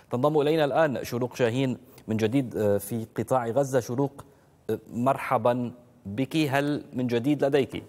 تنضم إلينا الآن شروق شاهين من جديد في قطاع غزة. شروق، مرحبا بك، هل من جديد لديك؟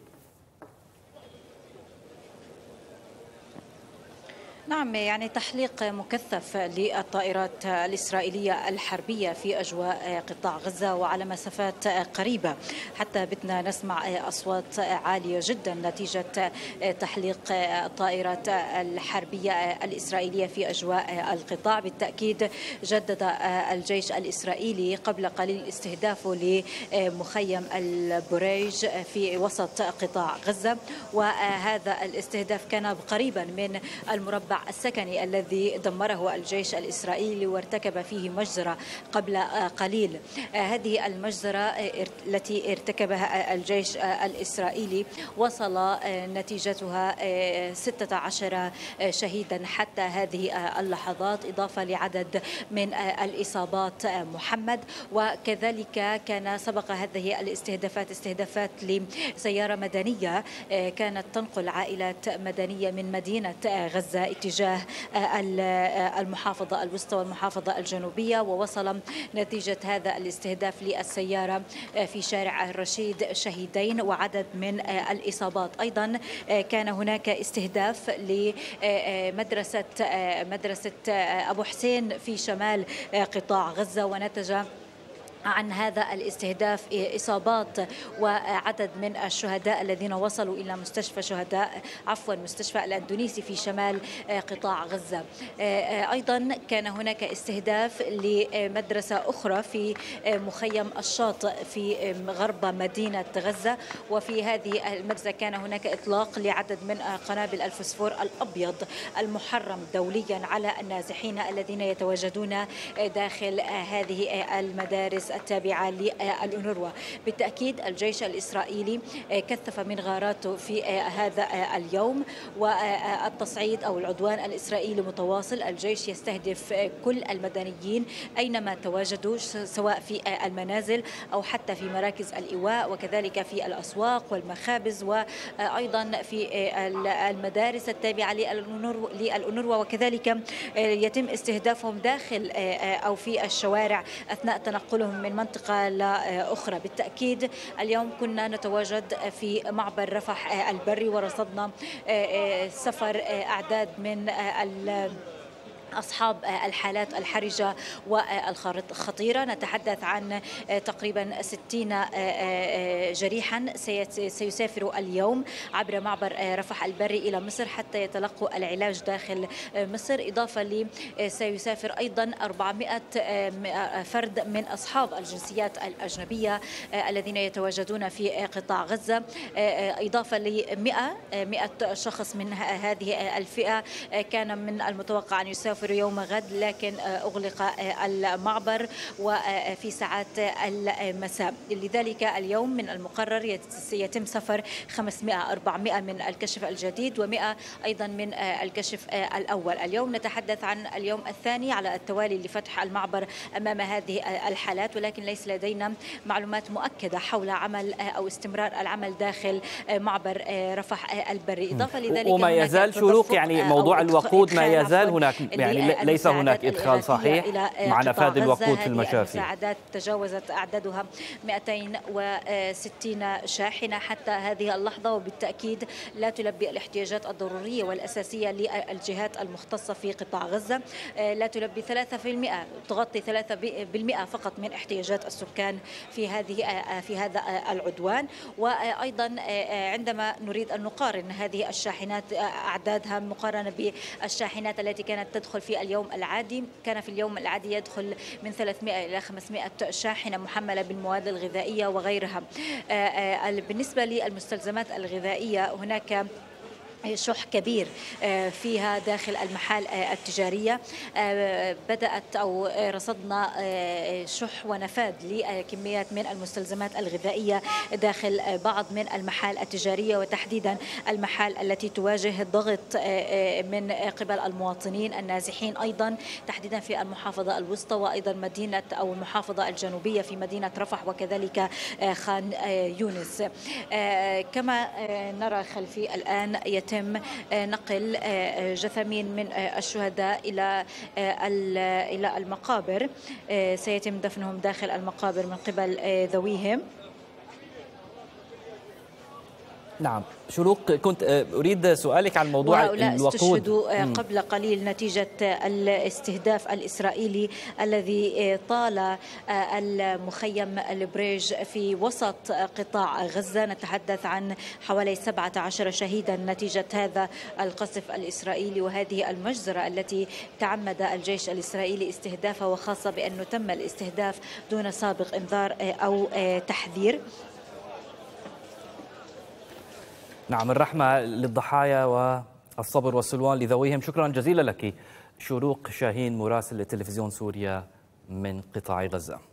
نعم، يعني تحليق مكثف للطائرات الإسرائيلية الحربية في أجواء قطاع غزة وعلى مسافات قريبة، حتى بتنا نسمع أصوات عالية جدا نتيجة تحليق الطائرات الحربية الإسرائيلية في أجواء القطاع. بالتأكيد جدد الجيش الإسرائيلي قبل قليل استهدافه لمخيم البريج في وسط قطاع غزة، وهذا الاستهداف كان قريبا من المربع السكني الذي دمره الجيش الإسرائيلي وارتكب فيه مجزرة قبل قليل. هذه المجزرة التي ارتكبها الجيش الإسرائيلي وصل نتيجتها 16 شهيدا حتى هذه اللحظات، إضافة لعدد من الإصابات محمد. وكذلك كان سبق هذه استهدافات لسيارة مدنية كانت تنقل عائلات مدنية من مدينة غزة اتجاه المحافظة الوسطى والمحافظة الجنوبية، ووصل نتيجة هذا الاستهداف للسيارة في شارع الرشيد شهيدين وعدد من الإصابات. أيضا كان هناك استهداف لمدرسة أبو حسين في شمال قطاع غزة، ونتج عن هذا الاستهداف إصابات وعدد من الشهداء الذين وصلوا إلى مستشفى الأندونيسي في شمال قطاع غزة. أيضا كان هناك استهداف لمدرسة أخرى في مخيم الشاطئ في غرب مدينة غزة، وفي هذه المدرسة كان هناك إطلاق لعدد من قنابل الفسفور الأبيض المحرم دوليا على النازحين الذين يتواجدون داخل هذه المدارس التابعة للأونروا. بالتأكيد الجيش الإسرائيلي كثف من غاراته في هذا اليوم، والتصعيد أو العدوان الإسرائيلي متواصل. الجيش يستهدف كل المدنيين أينما تواجدوا، سواء في المنازل أو حتى في مراكز الإيواء، وكذلك في الأسواق والمخابز، وأيضا في المدارس التابعة للأونروا، وكذلك يتم استهدافهم داخل أو في الشوارع أثناء تنقلهم من منطقة لأخرى. بالتأكيد اليوم كنا نتواجد في معبر رفح البري ورصدنا سفر أعداد من أصحاب الحالات الحرجة والخطيرة. نتحدث عن تقريبا 60 جريحا سيسافر اليوم عبر معبر رفح البري إلى مصر حتى يتلقوا العلاج داخل مصر، إضافة سيسافر أيضا 400 فرد من أصحاب الجنسيات الأجنبية الذين يتواجدون في قطاع غزة، إضافة ل100 شخص من هذه الفئة كان من المتوقع أن يسافر يوم غد، لكن أغلق المعبر وفي ساعات المساء. لذلك اليوم من المقرر يتم سفر 400 من الكشف الجديد و100 أيضا من الكشف الأول. اليوم نتحدث عن اليوم الثاني على التوالي لفتح المعبر أمام هذه الحالات، ولكن ليس لدينا معلومات مؤكدة حول عمل أو استمرار العمل داخل معبر رفح البري. إضافة لذلك وما يزال شروق، يعني موضوع الوقود ما يزال هناك، يعني ليس هناك إدخال صحيح مع نفاذ الوقود في المشافي. المساعدات تجاوزت أعدادها 260 شاحنة حتى هذه اللحظة، وبالتأكيد لا تلبي الاحتياجات الضرورية والأساسية للجهات المختصة في قطاع غزة، لا تلبي 3%، تغطي 3% فقط من احتياجات السكان في هذا العدوان. وأيضا عندما نريد أن نقارن هذه الشاحنات أعدادها مقارنة بالشاحنات التي كانت تدخل في اليوم العادي، كان في اليوم العادي يدخل من 300 إلى 500 شاحنة محملة بالمواد الغذائية وغيرها. بالنسبة للمستلزمات الغذائية هناك شح كبير فيها داخل المحال التجارية. بدأت أو رصدنا شح ونفاذ لكميات من المستلزمات الغذائية داخل بعض من المحال التجارية، وتحديدا المحال التي تواجه ضغط من قبل المواطنين النازحين، أيضا تحديدا في المحافظة الوسطى وأيضا مدينة أو المحافظة الجنوبية في مدينة رفح وكذلك خان يونس. كما نرى خلفي الآن يتم يتم نقل جثامين من الشهداء إلى المقابر. سيتم دفنهم داخل المقابر من قبل ذويهم. نعم شروق، كنت أريد سؤالك عن موضوع وهؤلاء الوقود. استشهدوا قبل قليل نتيجة الاستهداف الإسرائيلي الذي طال المخيم البريج في وسط قطاع غزة. نتحدث عن حوالي 17 شهيدا نتيجة هذا القصف الإسرائيلي وهذه المجزرة التي تعمد الجيش الإسرائيلي استهدافها، وخاصة بأنه تم الاستهداف دون سابق إنذار أو تحذير. نعم، الرحمة للضحايا والصبر والسلوان لذويهم. شكرا جزيلا لك شروق شاهين، مراسل تلفزيون سوريا من قطاع غزة.